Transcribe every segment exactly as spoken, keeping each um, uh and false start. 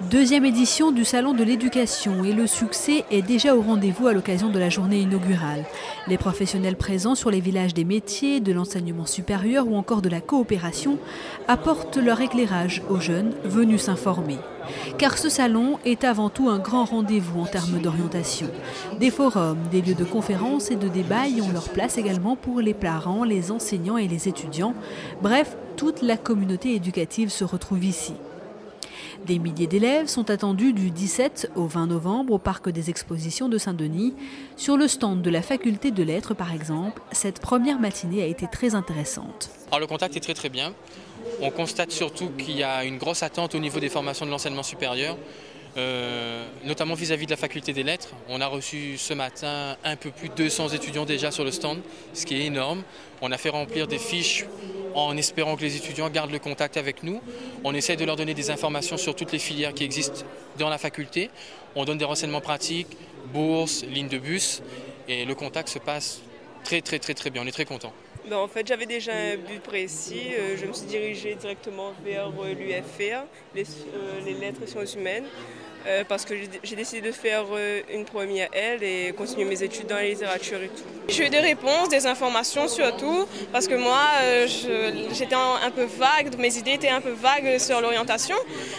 Deuxième édition du Salon de l'éducation et le succès est déjà au rendez-vous à l'occasion de la journée inaugurale. Les professionnels présents sur les villages des métiers, de l'enseignement supérieur ou encore de la coopération apportent leur éclairage aux jeunes venus s'informer. Car ce salon est avant tout un grand rendez-vous en termes d'orientation. Des forums, des lieux de conférences et de débat y ont leur place également pour les parents, les enseignants et les étudiants. Bref, toute la communauté éducative se retrouve ici. Des milliers d'élèves sont attendus du dix-sept au vingt novembre au Parc des Expositions de Saint-Denis. Sur le stand de la faculté de lettres, par exemple, cette première matinée a été très intéressante. Alors, le contact est très très bien. On constate surtout qu'il y a une grosse attente au niveau des formations de l'enseignement supérieur, euh, notamment vis-à-vis de la faculté des lettres. On a reçu ce matin un peu plus de deux cents étudiants déjà sur le stand, ce qui est énorme. On a fait remplir des fiches en espérant que les étudiants gardent le contact avec nous. On essaie de leur donner des informations sur toutes les filières qui existent dans la faculté. On donne des renseignements pratiques, bourses, lignes de bus, et le contact se passe très très très très bien. On est très contents. Ben en fait, j'avais déjà un but précis. Je me suis dirigée directement vers l'U F R, les, euh, les lettres et sciences humaines, euh, parce que j'ai décidé de faire euh, une première L et continuer mes études dans la littérature et tout. J'ai eu des réponses, des informations surtout, parce que moi, euh, j'étais un peu vague, mes idées étaient un peu vagues sur l'orientation,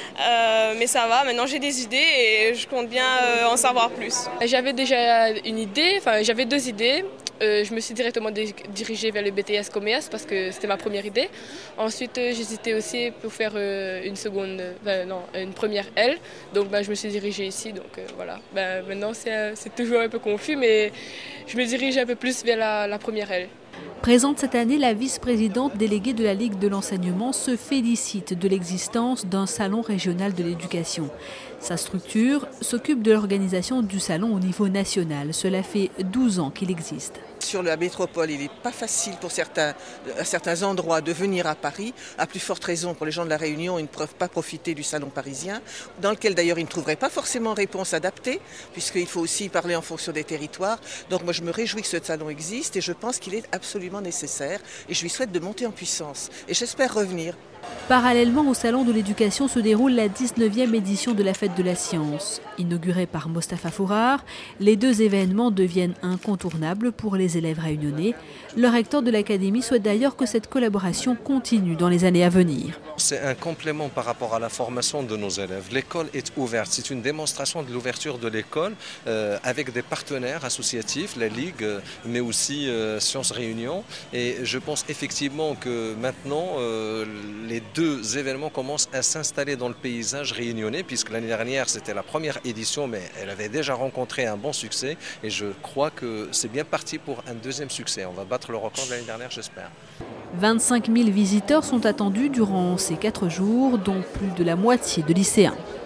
euh, mais ça va, maintenant j'ai des idées et je compte bien euh, en savoir plus. J'avais déjà une idée, enfin j'avais deux idées. Euh, je me suis directement dirigée vers le B T S commerce parce que c'était ma première idée. Ensuite, euh, j'hésitais aussi pour faire euh, une seconde, euh, non, une première L. Donc, ben, je me suis dirigée ici. Donc euh, voilà. Ben, maintenant, c'est euh, toujours un peu confus, mais je me dirige un peu plus vers la, la première L. Présente cette année, la vice-présidente déléguée de la Ligue de l'enseignement se félicite de l'existence d'un salon régional de l'éducation. Sa structure s'occupe de l'organisation du salon au niveau national. Cela fait douze ans qu'il existe. Sur la métropole, il n'est pas facile pour certains, à certains endroits de venir à Paris. À plus forte raison pour les gens de la Réunion, ils ne peuvent pas profiter du salon parisien, dans lequel d'ailleurs ils ne trouveraient pas forcément réponse adaptée, puisqu'il faut aussi parler en fonction des territoires. Donc moi je me réjouis que ce salon existe et je pense qu'il est absolument nécessaire et je lui souhaite de monter en puissance. Et j'espère revenir. Parallèlement au Salon de l'éducation se déroule la dix-neuvième édition de la Fête de la Science. Inaugurée par Mostafa Fourard, les deux événements deviennent incontournables pour les élèves réunionnais. Le recteur de l'Académie souhaite d'ailleurs que cette collaboration continue dans les années à venir. C'est un complément par rapport à la formation de nos élèves. L'école est ouverte. C'est une démonstration de l'ouverture de l'école euh, avec des partenaires associatifs, la Ligue, euh, mais aussi euh, Sciences Réunion. Et je pense effectivement que maintenant, euh, les deux événements commencent à s'installer dans le paysage réunionnais, puisque l'année dernière, c'était la première édition, mais elle avait déjà rencontré un bon succès. Et je crois que c'est bien parti pour un deuxième succès. On va battre le record de l'année dernière, j'espère. vingt-cinq mille visiteurs sont attendus durant ces quatre jours, dont plus de la moitié de lycéens.